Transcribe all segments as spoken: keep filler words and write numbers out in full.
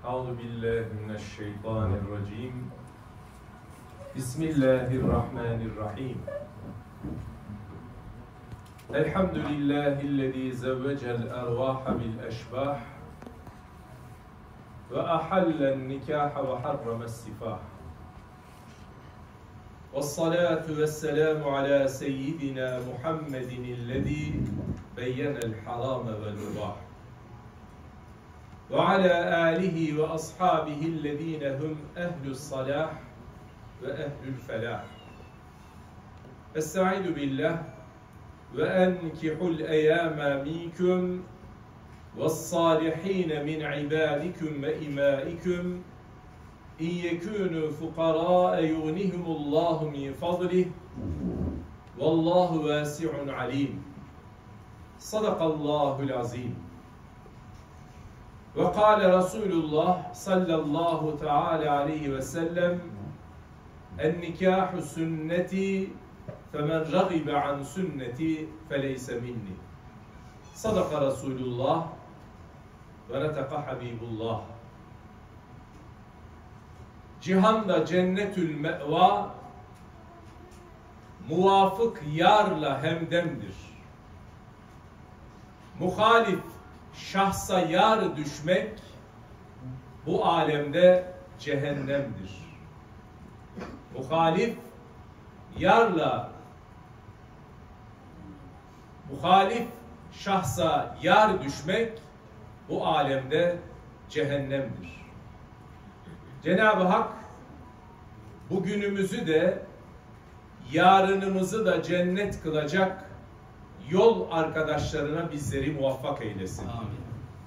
Euzu billahi mineşşeytanirracim. Bismillahirrahmanirrahim. Elhamdülillahillezî zevvecel ervâhe bil eşbâh ve ahallen nikâhe ve harrames sifâh. Vessalâtu vesselamu alâ seyyidina Muhammedinillezî beyyenel harâme vel mübâh. Ve alâ âlihi ve ashabihillezîne hum ehlus salâh ve ehlül felâh. Estaizu billah ve enkihul eyyâme minkum ve's-sâlihîne min ibâdikum ve imâikum in yekûnû fukarâe yughnihumullâhu min fadlih vallâhu vâsi'un alîm. Sadakallâhul azîm. Ve kâle Resulullah sallallahu teâlâ aleyhi ve sellem en-nikâhu sünneti femen ragibe an sünneti feleyse minni. Sadaka Resulullah ve neteka Habibullah. Cihanda cennetül me'va muvafık yarla hemdemdir. Muhalif şahsa yar düşmek bu alemde cehennemdir. Muhalif yarla muhalif şahsa yar düşmek bu alemde cehennemdir. Cenab-ı Hak bugünümüzü de yarınımızı da cennet kılacak yol arkadaşlarına bizleri muvaffak eylesin. Amin.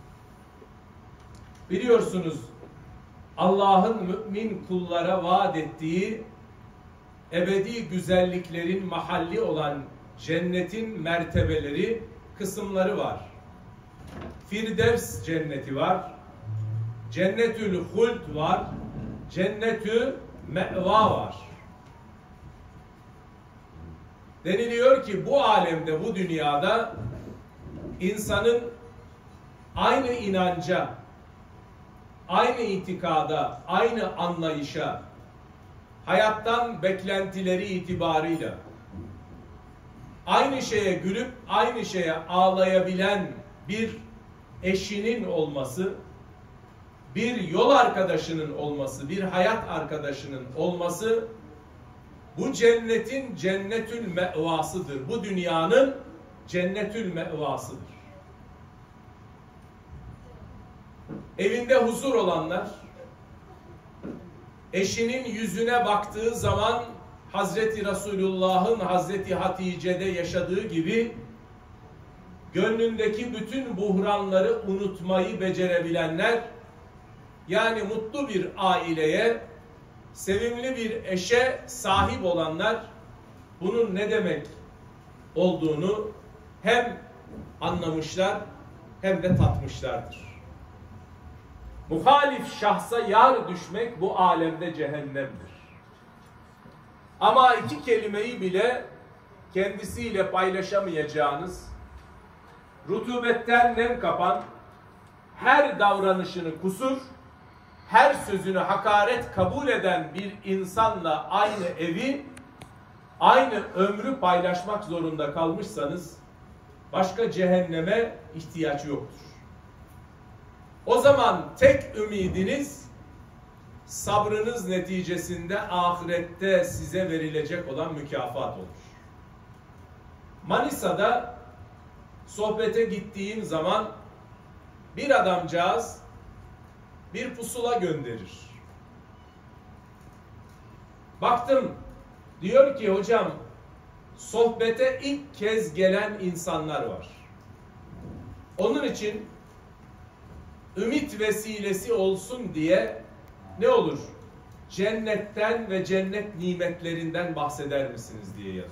Biliyorsunuz Allah'ın mümin kullara vaat ettiği ebedi güzelliklerin mahalli olan cennetin mertebeleri, kısımları var. Firdevs cenneti var. Cennetül huld var. Cennetü me'va var. Deniliyor ki bu alemde, bu dünyada insanın aynı inanca, aynı itikada, aynı anlayışa, hayattan beklentileri itibarıyla aynı şeye gülüp aynı şeye ağlayabilen bir eşinin olması, bir yol arkadaşının olması, bir hayat arkadaşının olması bu cennetin cennetül me'vasıdır. Bu dünyanın cennetül me'vasıdır. Evinde huzur olanlar, eşinin yüzüne baktığı zaman Hazreti Resulullah'ın Hazreti Hatice'de yaşadığı gibi gönlündeki bütün buhranları unutmayı becerebilenler, yani mutlu bir aileye, sevimli bir eşe sahip olanlar bunun ne demek olduğunu hem anlamışlar hem de tatmışlardır. Muhalif şahsa yar düşmek bu alemde cehennemdir. Ama iki kelimeyi bile kendisiyle paylaşamayacağınız, rutubetten nem kapan, her davranışını kusur, her sözünü hakaret kabul eden bir insanla aynı evi, aynı ömrü paylaşmak zorunda kalmışsanız başka cehenneme ihtiyaç yoktur. O zaman tek ümidiniz sabrınız neticesinde ahirette size verilecek olan mükafat olur. Manisa'da sohbete gittiğim zaman bir adamcağız bir pusula gönderir. Baktım, diyor ki hocam sohbete ilk kez gelen insanlar var. Onun için ümit vesilesi olsun diye ne olur? Cennetten ve cennet nimetlerinden bahseder misiniz diye yazıyor.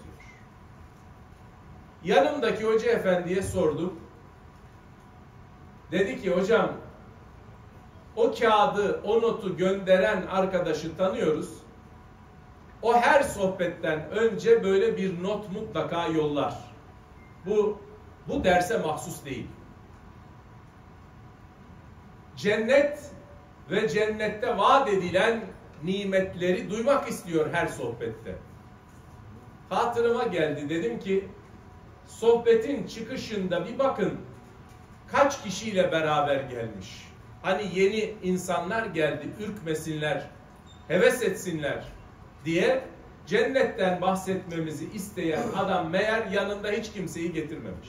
Yanımdaki hoca efendiye sordum. Dedi ki hocam o kağıdı, o notu gönderen arkadaşı tanıyoruz. O her sohbetten önce böyle bir not mutlaka yollar. Bu bu derse mahsus değil. Cennet ve cennette vaat edilen nimetleri duymak istiyor her sohbette. Hatırıma geldi, dedim ki sohbetin çıkışında bir bakın kaç kişiyle beraber gelmiş. Hani yeni insanlar geldi, ürkmesinler, heves etsinler diye cennetten bahsetmemizi isteyen adam meğer yanında hiç kimseyi getirmemiş.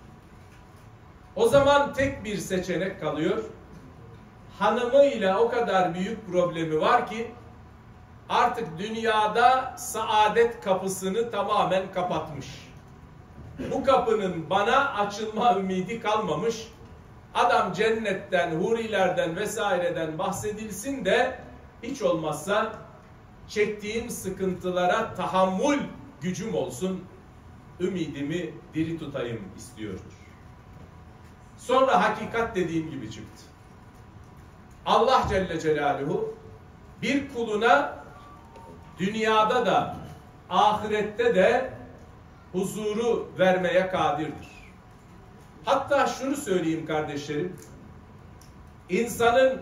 O zaman tek bir seçenek kalıyor. Hanımıyla o kadar büyük problemi var ki artık dünyada saadet kapısını tamamen kapatmış. Bu kapının bana açılma ümidi kalmamış. Adam cennetten, hurilerden vesaireden bahsedilsin de hiç olmazsa çektiğim sıkıntılara tahammül gücüm olsun, ümidimi diri tutayım istiyordur. Sonra hakikat dediğim gibi çıktı. Allah Celle Celaluhu bir kuluna dünyada da ahirette de huzuru vermeye kadirdir. Hatta şunu söyleyeyim kardeşlerim, insanın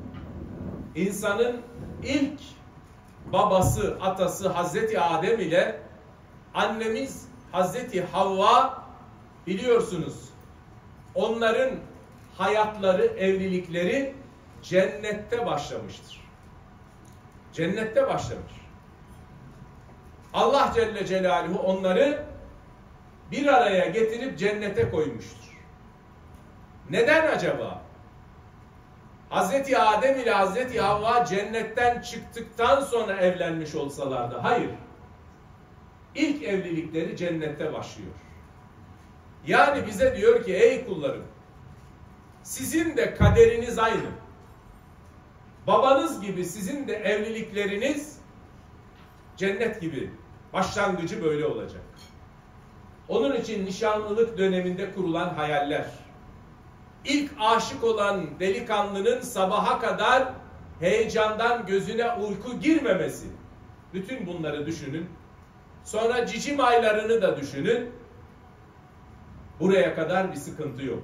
insanın ilk babası, atası Hazreti Adem ile annemiz Hazreti Havva, biliyorsunuz onların hayatları, evlilikleri cennette başlamıştır. Cennette başlamış. Allah Celle Celaluhu onları bir araya getirip cennete koymuştur. Neden acaba? Hazreti Adem ile Hazreti Havva cennetten çıktıktan sonra evlenmiş olsalardı. Hayır. İlk evlilikleri cennette başlıyor. Yani bize diyor ki ey kullarım, sizin de kaderiniz aynı. Babanız gibi sizin de evlilikleriniz cennet gibi. Başlangıcı böyle olacak. Onun için nişanlılık döneminde kurulan hayaller, İlk aşık olan delikanlının sabaha kadar heyecandan gözüne uyku girmemesi. Bütün bunları düşünün. Sonra cicim aylarını da düşünün. Buraya kadar bir sıkıntı yok.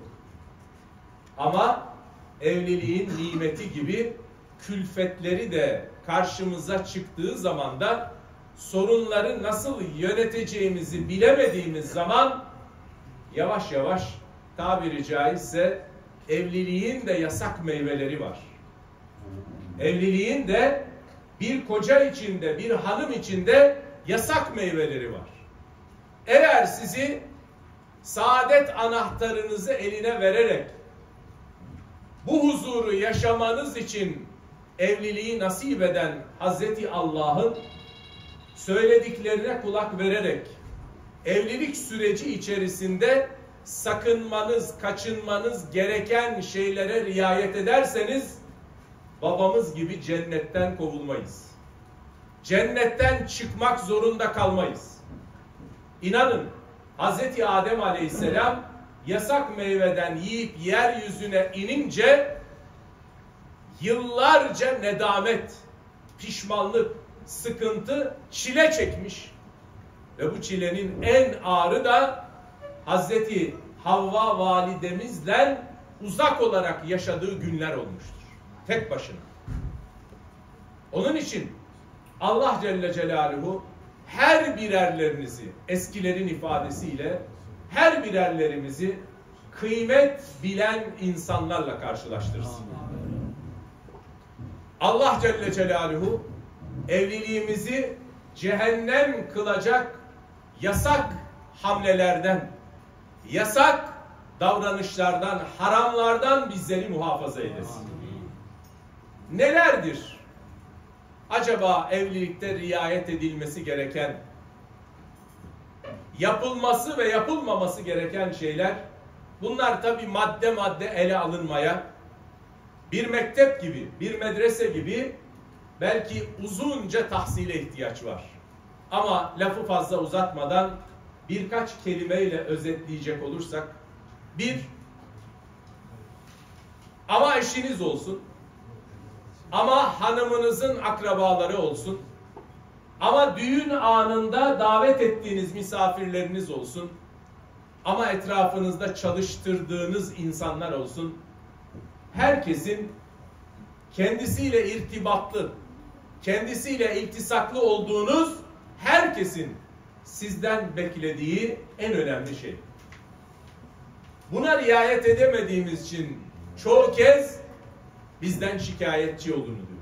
Ama evliliğin nimeti gibi külfetleri de karşımıza çıktığı zaman da sorunları nasıl yöneteceğimizi bilemediğimiz zaman yavaş yavaş tabiri caizse evliliğin de yasak meyveleri var. Evliliğin de bir koca içinde, bir hanım içinde yasak meyveleri var. Eğer sizi saadet anahtarınızı eline vererek bu huzuru yaşamanız için evliliği nasip eden Hazreti Allah'ın söylediklerine kulak vererek evlilik süreci içerisinde sakınmanız, kaçınmanız gereken şeylere riayet ederseniz babamız gibi cennetten kovulmayız. Cennetten çıkmak zorunda kalmayız. İnanın Hazreti Adem Aleyhisselam yasak meyveden yiyip yeryüzüne inince yıllarca nedamet, pişmanlık, sıkıntı, çile çekmiş. Ve bu çilenin en ağırı da Hazreti Havva validemizle uzak olarak yaşadığı günler olmuştur. Tek başına. Onun için Allah Celle Celaluhu her birerlerinizi, eskilerin ifadesiyle her birerlerimizi kıymet bilen insanlarla karşılaştırsın. Allah Celle Celaluhu evliliğimizi cehennem kılacak yasak hamlelerden, yasak davranışlardan, haramlardan bizleri muhafaza eylesin. Nelerdir acaba evlilikte riayet edilmesi gereken, yapılması ve yapılmaması gereken şeyler? Bunlar tabi madde madde ele alınmaya, bir mektep gibi, bir medrese gibi belki uzunca tahsile ihtiyaç var. Ama lafı fazla uzatmadan birkaç kelimeyle özetleyecek olursak, bir, ama eşiniz olsun, ama hanımınızın akrabaları olsun, ama düğün anında davet ettiğiniz misafirleriniz olsun, ama etrafınızda çalıştırdığınız insanlar olsun, herkesin kendisiyle irtibatlı, kendisiyle iltisaklı olduğunuz herkesin sizden beklediği en önemli şey. Buna riayet edemediğimiz için çoğu kez bizden şikayetçi olduğunu diyor.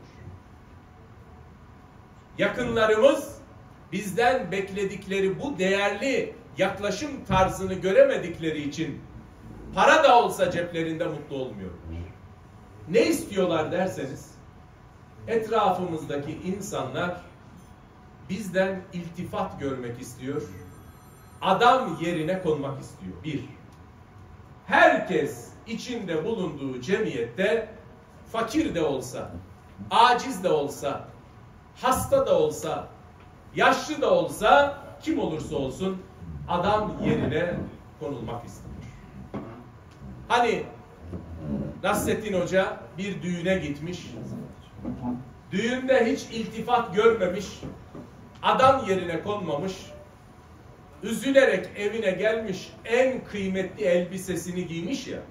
Yakınlarımız bizden bekledikleri bu değerli yaklaşım tarzını göremedikleri için para da olsa ceplerinde mutlu olmuyorlar. Ne istiyorlar derseniz, etrafımızdaki insanlar bizden iltifat görmek istiyor, adam yerine konmak istiyor. Bir, herkes içinde bulunduğu cemiyette fakir de olsa, aciz de olsa, hasta da olsa, yaşlı da olsa, kim olursa olsun adam yerine konulmak istiyor. Hani Nasrettin Hoca bir düğüne gitmiş, düğünde hiç iltifat görmemiş, adam yerine konmamış, üzülerek evine gelmiş, en kıymetli elbisesini giymiş ya,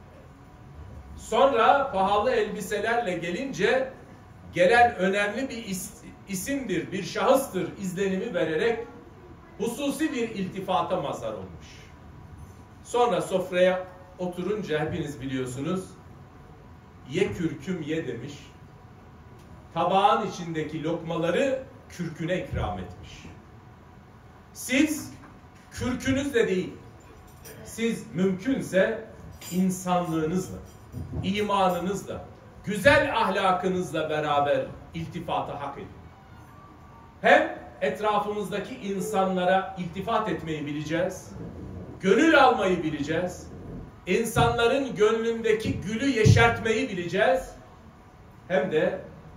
sonra pahalı elbiselerle gelince gelen önemli bir is isimdir, bir şahıstır izlenimi vererek hususi bir iltifata mazhar olmuş. Sonra sofraya oturunca hepiniz biliyorsunuz, ye kürküm ye demiş, tabağın içindeki lokmaları kürküne ikram etmiş. Siz kürkünüzle değil, siz mümkünse insanlığınızla, imanınızla, güzel ahlakınızla beraber iltifatı hak edin. Hem etrafımızdaki insanlara iltifat etmeyi bileceğiz, gönül almayı bileceğiz, insanların gönlündeki gülü yeşertmeyi bileceğiz, hem de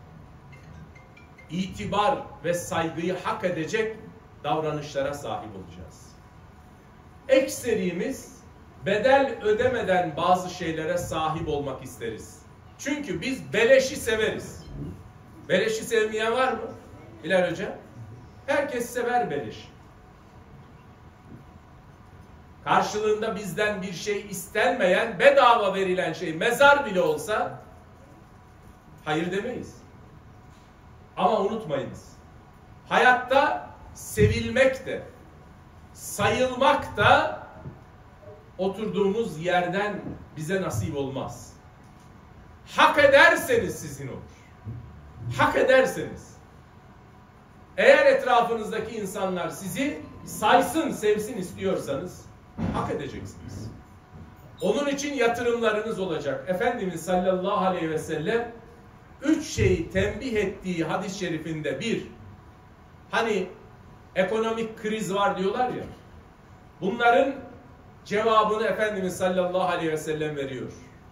itibar ve saygıyı hak edecek davranışlara sahip olacağız. Ekserimiz bedel ödemeden bazı şeylere sahip olmak isteriz. Çünkü biz beleşi severiz. Beleşi sevmeyen var mı? Bilal Hoca? Herkes sever beleş. Karşılığında bizden bir şey istenmeyen, bedava verilen şey, mezar bile olsa hayır demeyiz. Ama unutmayınız, hayatta sevilmek de, sayılmak da oturduğumuz yerden bize nasip olmaz. Hak ederseniz sizin olur. Hak ederseniz. Eğer etrafınızdaki insanlar sizi saysın, sevsin istiyorsanız hak edeceksiniz. Onun için yatırımlarınız olacak. Efendimiz sallallahu aleyhi ve sellem üç şeyi tembih ettiği hadis-i şerifinde bir, hani ekonomik kriz var diyorlar ya, bunların cevabını Efendimiz sallallahu aleyhi ve sellem veriyor.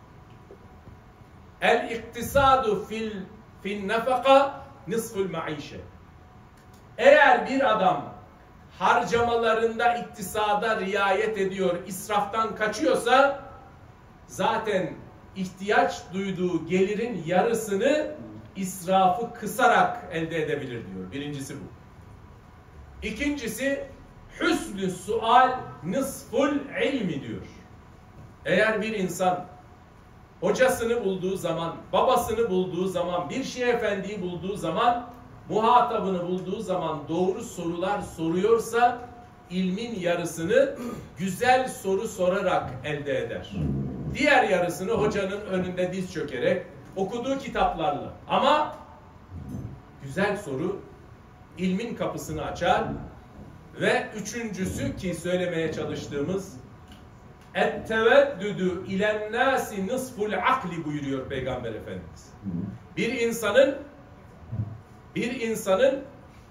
El iktisadu fil fin nefaka nisful maişe. Eğer bir adam harcamalarında iktisada riayet ediyor, israftan kaçıyorsa zaten ihtiyaç duyduğu gelirin yarısını israfı kısarak elde edebilir diyor. Birincisi bu. İkincisi hüsnü sual nisful ilmi diyor. Eğer bir insan hocasını bulduğu zaman, babasını bulduğu zaman, bir şeyh efendiyi bulduğu zaman, muhatabını bulduğu zaman doğru sorular soruyorsa ilmin yarısını güzel soru sorarak elde eder. Diğer yarısını hocanın önünde diz çökerek, okuduğu kitaplarla. Ama güzel soru ilmin kapısını açar ve üçüncüsü ki söylemeye çalıştığımız etteveddüdü ilennâsi nisful akli buyuruyor Peygamber Efendimiz. Bir insanın bir insanın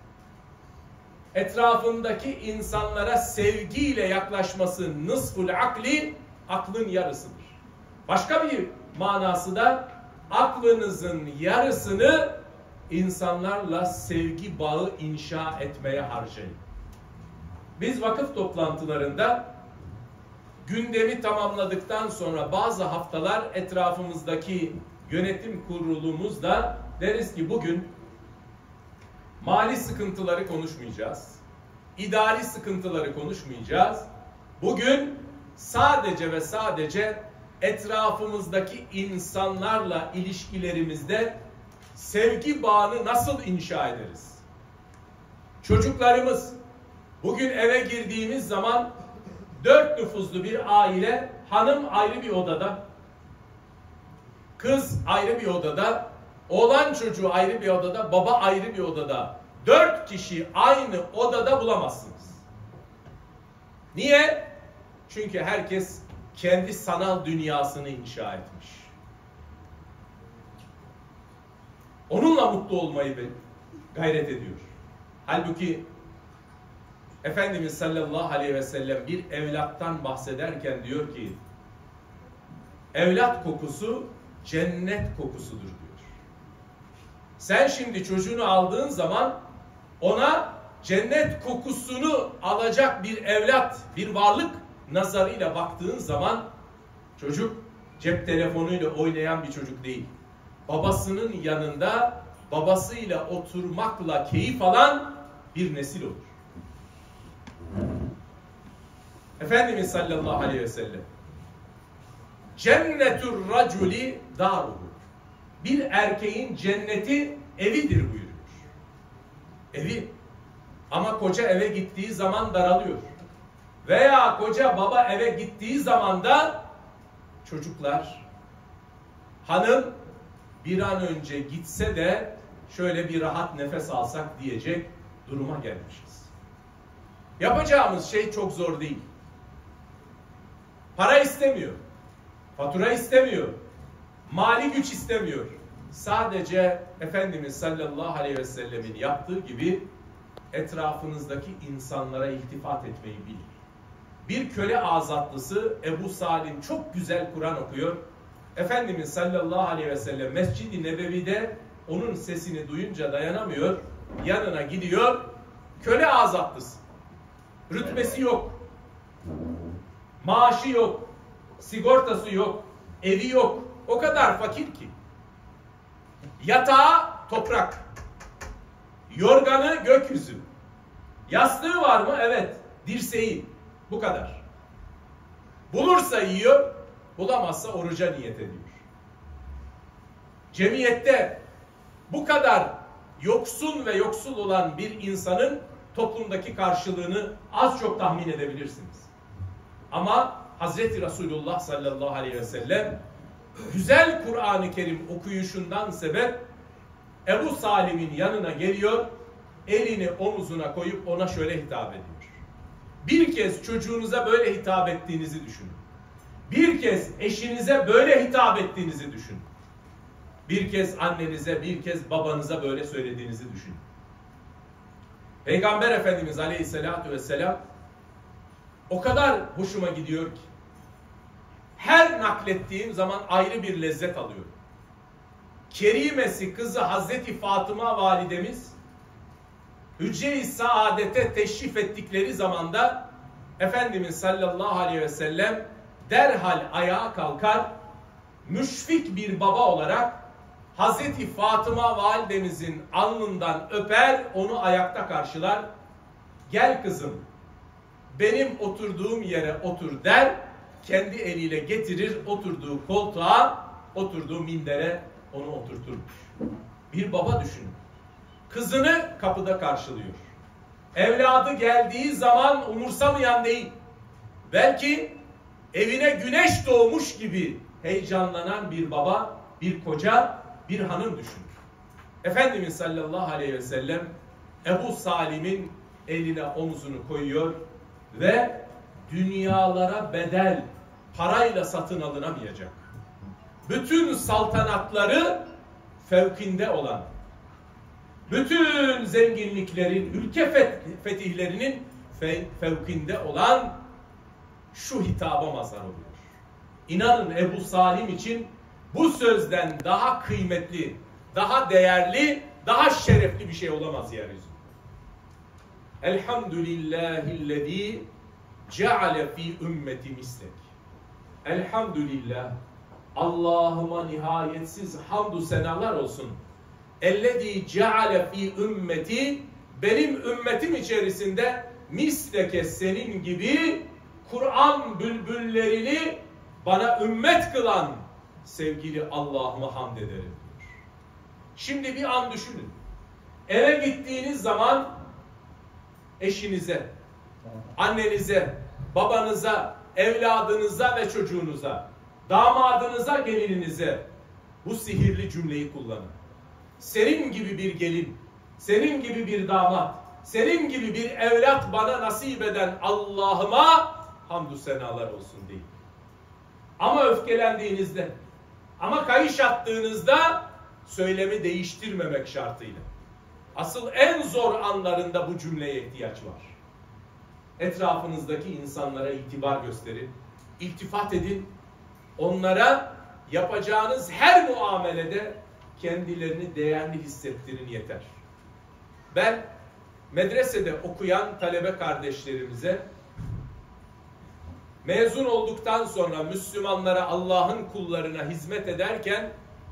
etrafındaki insanlara sevgiyle yaklaşması nisful akli, aklın yarısıdır. Başka bir manası da aklınızın yarısını insanlarla sevgi bağı inşa etmeye harcayın. Biz vakıf toplantılarında gündemi tamamladıktan sonra bazı haftalar etrafımızdaki yönetim kurulumuzda deriz ki bugün mali sıkıntıları konuşmayacağız. İdari sıkıntıları konuşmayacağız. Bugün sadece ve sadece etrafımızdaki insanlarla ilişkilerimizde sevgi bağını nasıl inşa ederiz? Çocuklarımız, bugün eve girdiğimiz zaman dört nüfuslu bir aile, hanım ayrı bir odada, kız ayrı bir odada, oğlan çocuğu ayrı bir odada, baba ayrı bir odada. Dört kişi aynı odada bulamazsınız. Niye? Çünkü herkes kendi sanal dünyasını inşa etmiş. Onunla mutlu olmayı gayret ediyor. Halbuki Efendimiz sallallahu aleyhi ve sellem bir evlattan bahsederken diyor ki, evlat kokusu cennet kokusudur diyor. Sen şimdi çocuğunu aldığın zaman ona cennet kokusunu alacak bir evlat, bir varlık nazarıyla baktığın zaman çocuk cep telefonuyla oynayan bir çocuk değil. Babasının yanında babasıyla oturmakla keyif alan bir nesil olur. Efendimiz sallallahu aleyhi ve sellem cennetur raculi daruhu, bir erkeğin cenneti evidir buyuruyor. Evi. Ama koca eve gittiği zaman daralıyor. Veya koca baba eve gittiği zaman da çocuklar, hanım bir an önce gitse de şöyle bir rahat nefes alsak diyecek duruma gelmişiz. Yapacağımız şey çok zor değil. Para istemiyor. Fatura istemiyor. Mali güç istemiyor. Sadece Efendimiz sallallahu aleyhi ve sellemin yaptığı gibi etrafınızdaki insanlara iltifat etmeyi bilin. Bir köle azatlısı Ebu Salim çok güzel Kur'an okuyor. Efendimiz sallallahu aleyhi ve sellem Mescid-i Nebevi'de onun sesini duyunca dayanamıyor. Yanına gidiyor. Köle azatlısı. Rütbesi yok. Maaşı yok. Sigortası yok. Evi yok. O kadar fakir ki. Yatağı toprak. Yorganı gökyüzü. Yastığı var mı? Evet. Dirseği. Bu kadar. Bulursa yiyor, bulamazsa oruca niyet ediyor. Cemiyette bu kadar yoksun ve yoksul olan bir insanın toplumdaki karşılığını az çok tahmin edebilirsiniz. Ama Hazreti Resulullah sallallahu aleyhi ve sellem güzel Kur'an-ı Kerim okuyuşundan sebep Ebu Salim'in yanına geliyor, elini omuzuna koyup ona şöyle hitap ediyor. Bir kez çocuğunuza böyle hitap ettiğinizi düşünün. Bir kez eşinize böyle hitap ettiğinizi düşünün. Bir kez annenize, bir kez babanıza böyle söylediğinizi düşünün. Peygamber Efendimiz Aleyhisselatü Vesselam o kadar hoşuma gidiyor ki her naklettiğim zaman ayrı bir lezzet alıyorum. Kerimesi kızı Hazreti Fatıma validemiz Hücre-i Saadet'e teşrif ettikleri zamanda Efendimiz sallallahu aleyhi ve sellem derhal ayağa kalkar, müşfik bir baba olarak Hazreti Fatıma validemizin alnından öper, onu ayakta karşılar. Gel kızım, benim oturduğum yere otur der, kendi eliyle getirir, oturduğu koltuğa, oturduğu mindere onu oturturmuş. Bir baba düşünün. Kızını kapıda karşılıyor. Evladı geldiği zaman umursamayan değil. Belki evine güneş doğmuş gibi heyecanlanan bir baba, bir koca, bir hanım düşünür. Efendimiz sallallahu aleyhi ve sellem Ebu Salim'in eline omuzunu koyuyor ve dünyalara bedel, parayla satın alınamayacak, bütün saltanatları fevkinde olan, bütün zenginliklerin, ülke fetihlerinin fevkinde olan şu hitaba mazhar oluyor. İnanın Ebu Salim için bu sözden daha kıymetli, daha değerli, daha şerefli bir şey olamaz yeryüzünde. Elhamdülillahillezî ceale fî ümmeti mislek. Elhamdülillah, Allah'ıma nihayetsiz hamdü senalar olsun. Ellezî ceale fî ümmeti, benim ümmetim içerisinde misleke senin gibi Kur'an bülbüllerini bana ümmet kılan sevgili Allah'ıma hamd ederim diyor. Şimdi bir an düşünün. Eve gittiğiniz zaman eşinize, annenize, babanıza, evladınıza ve çocuğunuza, damadınıza, gelininize bu sihirli cümleyi kullanın. Senin gibi bir gelin, senin gibi bir damat, senin gibi bir evlat bana nasip eden Allah'ıma hamdü senalar olsun deyin. Ama öfkelendiğinizde, ama kayış attığınızda söylemi değiştirmemek şartıyla. Asıl en zor anlarında bu cümleye ihtiyaç var. Etrafınızdaki insanlara itibar gösterin, iltifat edin. Onlara yapacağınız her muamelede kendilerini değerli hissettirin yeter. Ben medresede okuyan talebe kardeşlerimize mezun olduktan sonra Müslümanlara, Allah'ın kullarına hizmet ederken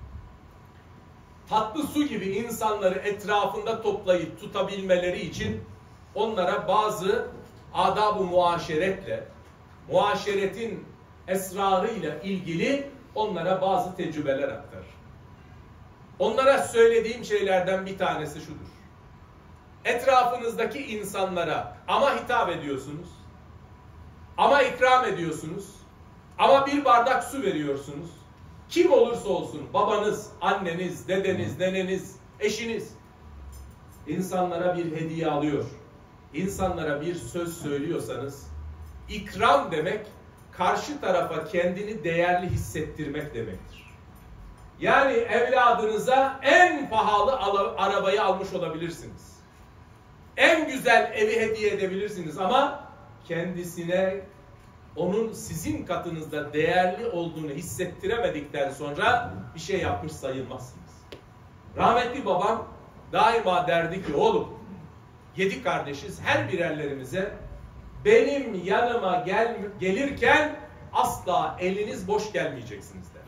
tatlı su gibi insanları etrafında toplayıp tutabilmeleri için onlara bazı adab-ı muaşeretle, muaşeretin esrarıyla ilgili onlara bazı tecrübeler aktar. Onlara söylediğim şeylerden bir tanesi şudur. Etrafınızdaki insanlara ama hitap ediyorsunuz, ama ikram ediyorsunuz, ama bir bardak su veriyorsunuz. Kim olursa olsun, babanız, anneniz, dedeniz, neneniz, eşiniz, insanlara bir hediye alıyor, insanlara bir söz söylüyorsanız, ikram demek, karşı tarafa kendini değerli hissettirmek demektir. Yani evladınıza en pahalı arabayı almış olabilirsiniz. En güzel evi hediye edebilirsiniz ama kendisine onun sizin katınızda değerli olduğunu hissettiremedikten sonra bir şey yapmış sayılmazsınız. Rahmetli babam daima derdi ki oğlum, yedi kardeşiz, her birerlerimize benim yanıma gel, gelirken asla eliniz boş gelmeyeceksiniz derdi.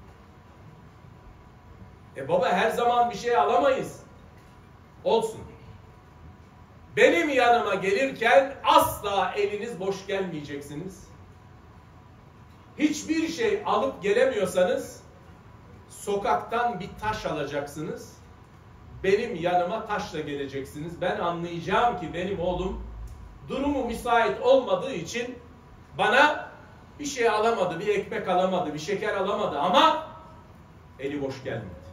E baba her zaman bir şey alamayız. Olsun. Benim yanıma gelirken asla eliniz boş gelmeyeceksiniz. Hiçbir şey alıp gelemiyorsanız sokaktan bir taş alacaksınız. Benim yanıma taşla geleceksiniz. Ben anlayacağım ki benim oğlum durumu müsait olmadığı için bana bir şey alamadı, bir ekmek alamadı, bir şeker alamadı ama eli boş gelmedi.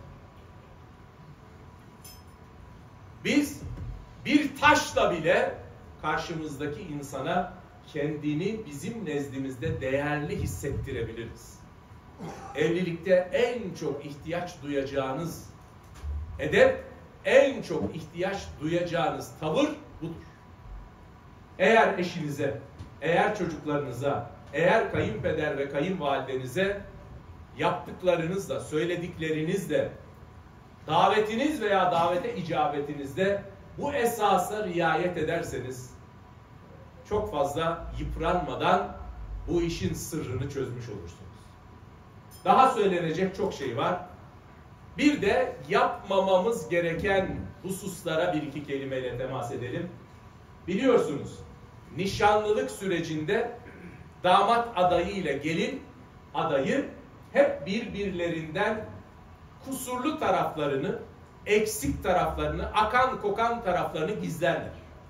Biz bir taşla bile karşımızdaki insana kendini bizim nezdimizde değerli hissettirebiliriz. Evlilikte en çok ihtiyaç duyacağınız edep, en çok ihtiyaç duyacağınız tavır budur. Eğer eşinize, eğer çocuklarınıza, eğer kayınpeder ve kayınvalidenize yaptıklarınızla, söylediklerinizle, davetiniz veya davete icabetinizde bu esasa riayet ederseniz çok fazla yıpranmadan bu işin sırrını çözmüş olursunuz. Daha söylenecek çok şey var. Bir de yapmamamız gereken hususlara bir iki kelimeyle temas edelim. Biliyorsunuz, nişanlılık sürecinde damat adayı ile gelin adayı hep birbirlerinden kusurlu taraflarını, eksik taraflarını, akan kokan taraflarını gizlerler.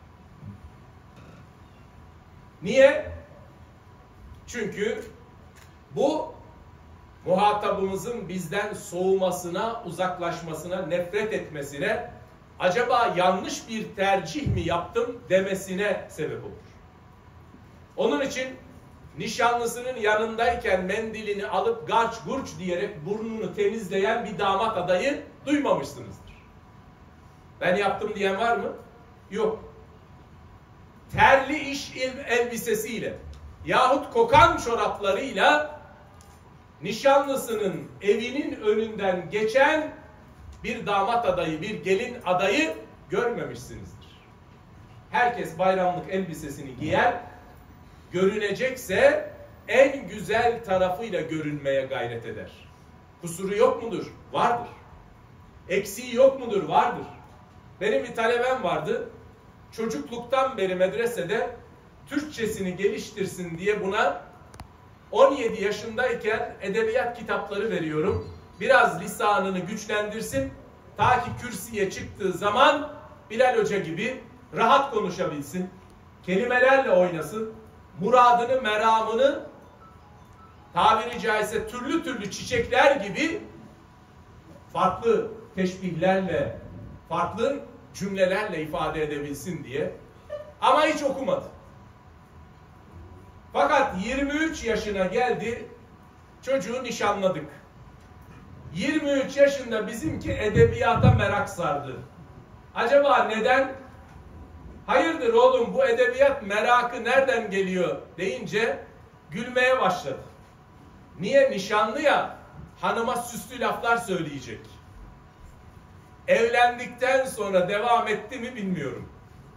Niye? Çünkü bu muhatabımızın bizden soğumasına, uzaklaşmasına, nefret etmesine, acaba yanlış bir tercih mi yaptım demesine sebep olur. Onun için nişanlısının yanındayken mendilini alıp garç gurç diyerek burnunu temizleyen bir damat adayı duymamışsınızdır. Ben yaptım diyen var mı? Yok. Terli iş elbisesiyle yahut kokan çoraplarıyla nişanlısının evinin önünden geçen bir damat adayı, bir gelin adayı görmemişsinizdir. Herkes bayramlık elbisesini giyer, görünecekse en güzel tarafıyla görünmeye gayret eder. Kusuru yok mudur? Vardır. Eksiği yok mudur? Vardır. Benim bir talebem vardı. Çocukluktan beri medresede Türkçesini geliştirsin diye buna on yedi yaşındayken edebiyat kitapları veriyorum. Biraz lisanını güçlendirsin. Ta ki kürsüye çıktığı zaman Bilal Hoca gibi rahat konuşabilsin. Kelimelerle oynasın. Muradını, meramını tabiri caizse türlü türlü çiçekler gibi farklı teşbihlerle, farklı cümlelerle ifade edebilsin diye. Ama hiç okumadı. Fakat yirmi üç yaşına geldi, çocuğu nişanladık. yirmi üç yaşında bizimki edebiyata merak sardı. Acaba neden? Hayırdır oğlum, bu edebiyat merakı nereden geliyor deyince gülmeye başladı. Niye? Nişanlı ya, hanıma süslü laflar söyleyecek. Evlendikten sonra devam etti mi bilmiyorum.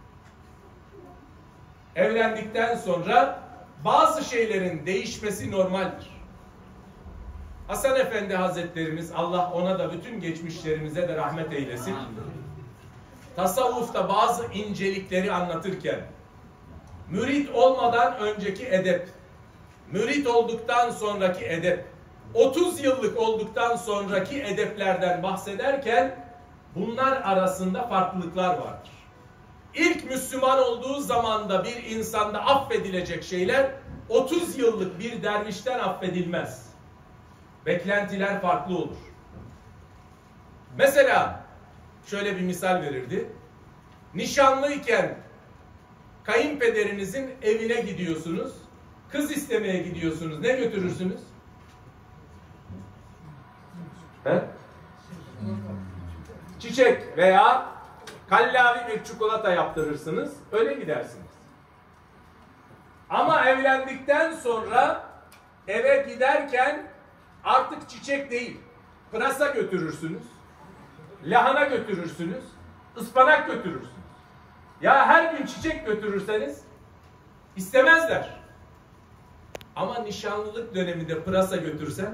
Evlendikten sonra bazı şeylerin değişmesi normaldir. Hasan Efendi Hazretlerimiz, Allah ona da bütün geçmişlerimize de rahmet eylesin, tasavvufta bazı incelikleri anlatırken mürit olmadan önceki edep, mürit olduktan sonraki edep, otuz yıllık olduktan sonraki edeplerden bahsederken bunlar arasında farklılıklar vardır. İlk Müslüman olduğu zamanda bir insanda affedilecek şeyler otuz yıllık bir dervişten affedilmez. Beklentiler farklı olur. Mesela şöyle bir misal verirdi. Nişanlıyken kayınpederinizin evine gidiyorsunuz. Kız istemeye gidiyorsunuz. Ne götürürsünüz? He? Çiçek veya kallavi bir çikolata yaptırırsınız. Öyle gidersiniz. Ama evlendikten sonra eve giderken artık çiçek değil, pırasa götürürsünüz. Lahana götürürsünüz. Ispanak götürürsünüz. Ya her gün çiçek götürürseniz istemezler. Ama nişanlılık döneminde pırasa götürsen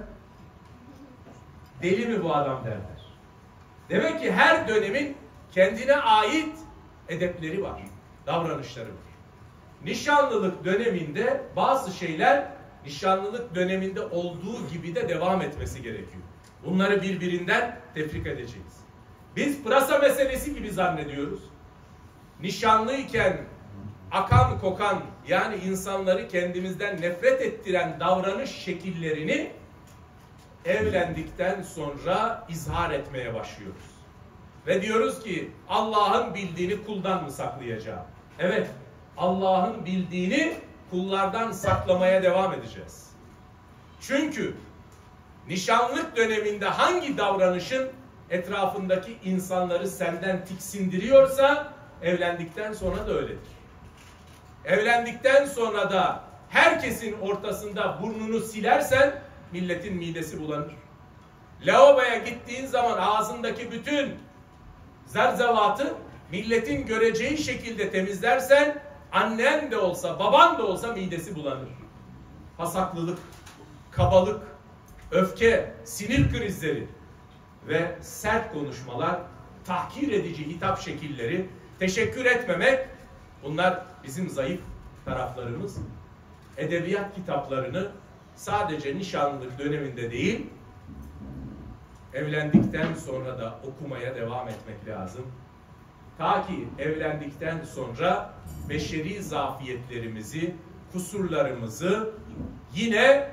deli mi bu adam derler. Demek ki her dönemin kendine ait edepleri var, davranışları var. Nişanlılık döneminde bazı şeyler nişanlılık döneminde olduğu gibi de devam etmesi gerekiyor. Bunları birbirinden tefrik edeceğiz. Biz pırasa meselesi gibi zannediyoruz. Nişanlıyken akan kokan, yani insanları kendimizden nefret ettiren davranış şekillerini evlendikten sonra izhar etmeye başlıyoruz. Ve diyoruz ki Allah'ın bildiğini kuldan mı saklayacağım? Evet, Allah'ın bildiğini kullardan saklamaya devam edeceğiz. Çünkü nişanlık döneminde hangi davranışın etrafındaki insanları senden tiksindiriyorsa evlendikten sonra da öyledir. Evlendikten sonra da herkesin ortasında burnunu silersen milletin midesi bulanır. Lavaboya gittiğin zaman ağzındaki bütün zerzevatı milletin göreceği şekilde temizlersen annen de olsa baban da olsa midesi bulanır. Hasaklılık, kabalık, öfke, sinir krizleri ve sert konuşmalar, tahkir edici hitap şekilleri, teşekkür etmemek, bunlar bizim zayıf taraflarımız. Edebiyat kitaplarını sadece nişanlılık döneminde değil, evlendikten sonra da okumaya devam etmek lazım. Ta ki evlendikten sonra beşeri zafiyetlerimizi, kusurlarımızı yine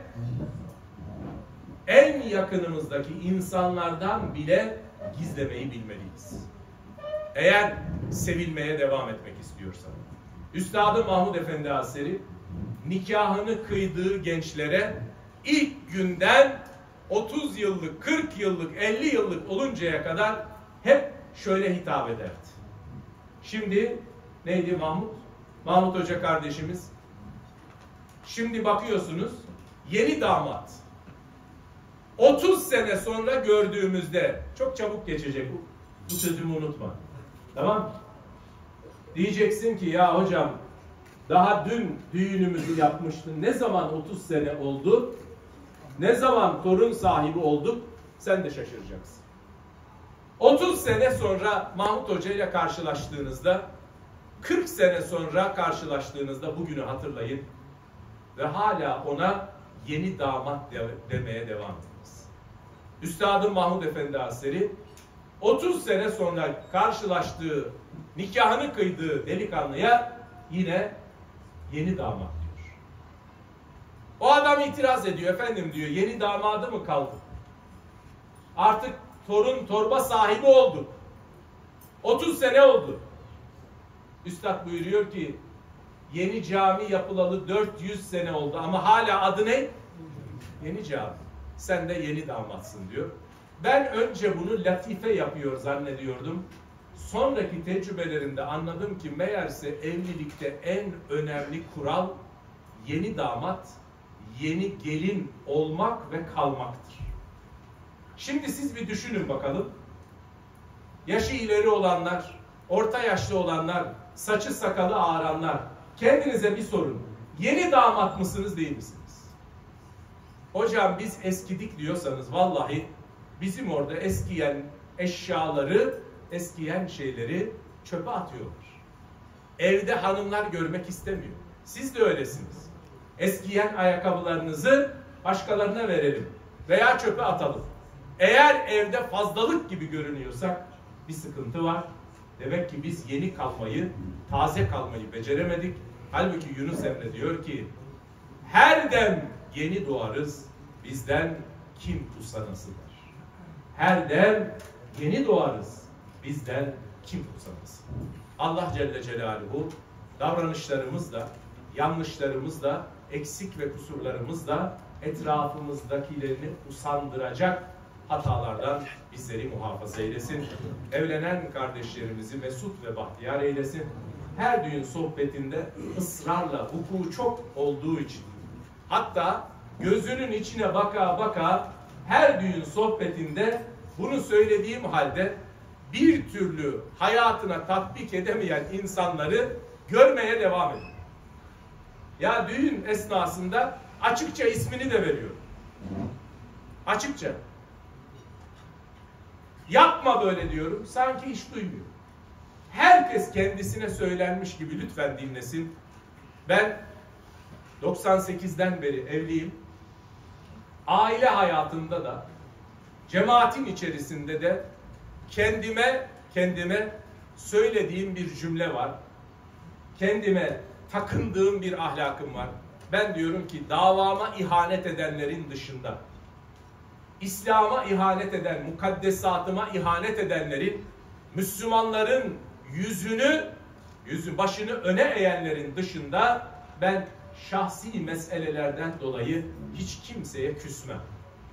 en yakınımızdaki insanlardan bile gizlemeyi bilmeliyiz. Eğer sevilmeye devam etmek istiyorsan. Üstad-ı Mahmud Efendi Hazretleri nikahını kıydığı gençlere ilk günden otuz yıllık, kırk yıllık, elli yıllık oluncaya kadar hep şöyle hitap ederdi. Şimdi neydi Mahmut? Mahmut Hoca kardeşimiz. Şimdi bakıyorsunuz yeni damat otuz sene sonra gördüğümüzde, çok çabuk geçecek bu. Bu sözümü unutma. Tamam? Diyeceksin ki ya hocam daha dün düğünümüzü yapmıştın. Ne zaman otuz sene oldu? Ne zaman torun sahibi olduk? Sen de şaşıracaksın. otuz sene sonra Mahmut Hoca ile karşılaştığınızda, kırk sene sonra karşılaştığınızda bugünü hatırlayın ve hala ona yeni damat de demeye devam ediniz. Üstadım Mahmud Efendi Hazretleri otuz sene sonra karşılaştığı, nikahını kıydığı delikanlıya yine yeni damat diyor. O adam itiraz ediyor, efendim diyor, yeni damadı mı kaldı? Artık torun torba sahibi olduk. otuz sene oldu. Üstad buyuruyor ki yeni cami yapılalı dört yüz sene oldu ama hala adı ne? Yeni cami. Sen de yeni damatsın diyor. Ben önce bunu latife yapıyor zannediyordum. Sonraki tecrübelerimde anladım ki meğerse evlilikte en önemli kural yeni damat, yeni gelin olmak ve kalmaktır. Şimdi siz bir düşünün bakalım. Yaşı ileri olanlar, orta yaşlı olanlar, saçı sakalı ağaranlar, kendinize bir sorun. Yeni damat mısınız, değil misiniz? Hocam biz eskidik diyorsanız vallahi bizim orada eskiyen eşyaları, eskiyen şeyleri çöpe atıyorlar. Evde hanımlar görmek istemiyor. Siz de öylesiniz. Eskiyen ayakkabılarınızı başkalarına verelim veya çöpe atalım. Eğer evde fazlalık gibi görünüyorsak bir sıkıntı var. Demek ki biz yeni kalmayı, taze kalmayı beceremedik. Halbuki Yunus Emre diyor ki her dem yeni doğarız, bizden kim usanasıdır. Her dem yeni doğarız, bizden kim usanasıdır. Allah Celle Celaluhu davranışlarımızla, yanlışlarımızla, eksik ve kusurlarımızla etrafımızdakilerini usandıracak hatalardan bizleri muhafaza eylesin. Evlenen kardeşlerimizi mesut ve bahtiyar eylesin. Her düğün sohbetinde ısrarla vuku çok olduğu için, hatta gözünün içine baka baka her düğün sohbetinde bunu söylediğim halde bir türlü hayatına tatbik edemeyen insanları görmeye devam ediyor. Ya düğün esnasında açıkça ismini de veriyor. Açıkça. Yapma böyle diyorum. Sanki hiç duymuyor. Herkes kendisine söylenmiş gibi lütfen dinlesin. Ben doksan sekizden beri evliyim. Aile hayatımda da, cemaatin içerisinde de kendime kendime söylediğim bir cümle var. Kendime takındığım bir ahlakım var. Ben diyorum ki davama ihanet edenlerin dışında, İslam'a ihanet eden, mukaddesatıma ihanet edenlerin, Müslümanların yüzünü, yüzü başını öne eğenlerin dışında ben şahsi meselelerden dolayı hiç kimseye küsmem.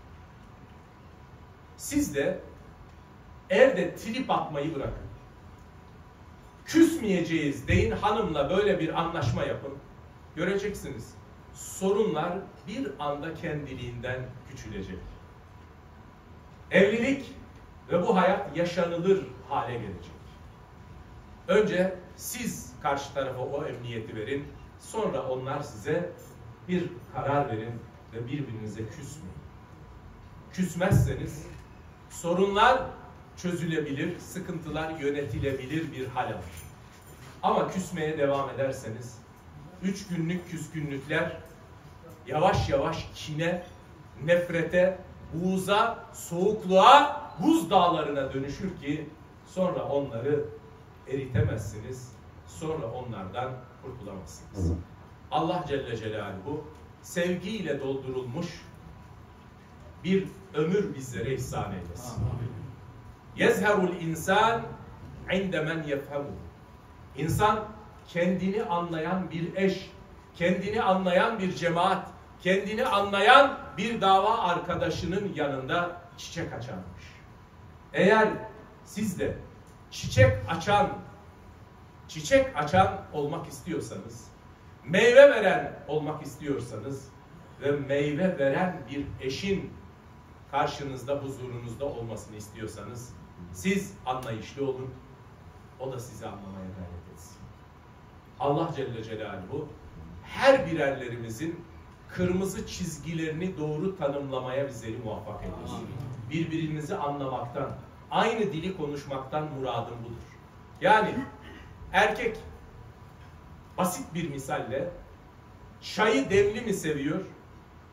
Siz de evde trip atmayı bırakın. Küsmeyeceğiz deyin, hanımla böyle bir anlaşma yapın. Göreceksiniz, sorunlar bir anda kendiliğinden küçülecek. Evlilik ve bu hayat yaşanılır hale gelecek. Önce siz karşı tarafa o emniyeti verin, sonra onlar size bir karar verin ve birbirinize küsmeyin. Küsmezseniz sorunlar çözülebilir, sıkıntılar yönetilebilir bir hal alır. Ama küsmeye devam ederseniz üç günlük küskünlükler yavaş yavaş kine, nefrete, buğza, soğukluğa, buz dağlarına dönüşür ki sonra onları eritemezsiniz, sonra onlardan kurtulamazsınız. Allah Celle Celaluhu sevgiyle doldurulmuş bir ömür bizlere ihsan eylesin. Yezherul insan inde men yefhemu. İnsan kendini anlayan bir eş, kendini anlayan bir cemaat, kendini anlayan bir dava arkadaşının yanında çiçek açarmış. Eğer siz de çiçek açan, çiçek açan olmak istiyorsanız, meyve veren olmak istiyorsanız ve meyve veren bir eşin karşınızda, huzurunuzda olmasını istiyorsanız siz anlayışlı olun, o da sizi anlamaya gayret etsin. Allah Celle Celaluhu her birerlerimizin kırmızı çizgilerini doğru tanımlamaya bizleri muvaffak eylesin. Birbirimizi anlamaktan, aynı dili konuşmaktan muradım budur. Yani erkek basit bir misalle çayı demli mi seviyor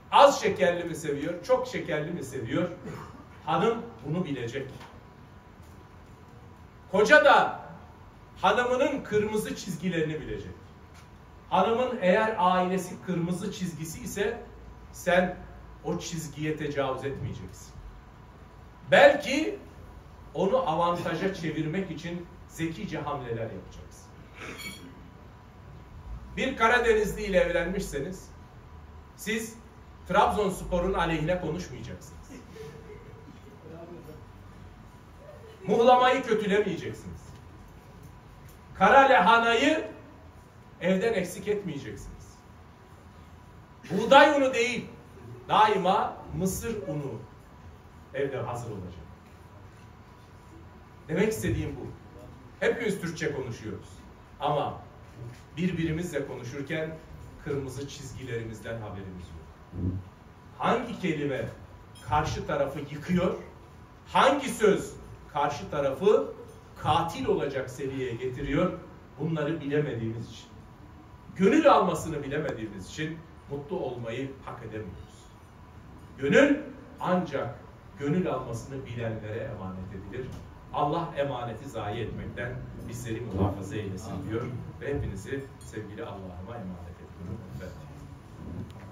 Az şekerli mi seviyor, çok şekerli mi seviyor? Hanım bunu bilecek. Koca da hanımının kırmızı çizgilerini bilecek. Hanımın eğer ailesi kırmızı çizgisi ise sen o çizgiye tecavüz etmeyeceksin. Belki onu avantaja çevirmek için zekice hamleler yapacaksın. Bir Karadenizli ile evlenmişseniz siz Trabzonspor'un aleyhine konuşmayacaksınız. Muhlamayı kötülemeyeceksiniz. Kara lahanayı evden eksik etmeyeceksiniz. Buğday unu değil, daima mısır unu evde hazır olacak. Demek istediğim bu. Hepimiz Türkçe konuşuyoruz. Ama birbirimizle konuşurken kırmızı çizgilerimizden haberimiz yok. Hangi kelime karşı tarafı yıkıyor, hangi söz karşı tarafı katil olacak seviyeye getiriyor, bunları bilemediğimiz için, gönül almasını bilemediğimiz için mutlu olmayı hak edemiyoruz. Gönül ancak gönül almasını bilenlere emanet edilir. Allah emaneti zayi etmekten bizleri muhafaza eylesin diyor ve hepinizi sevgili Allah'ıma emanet ediyorum. Evet.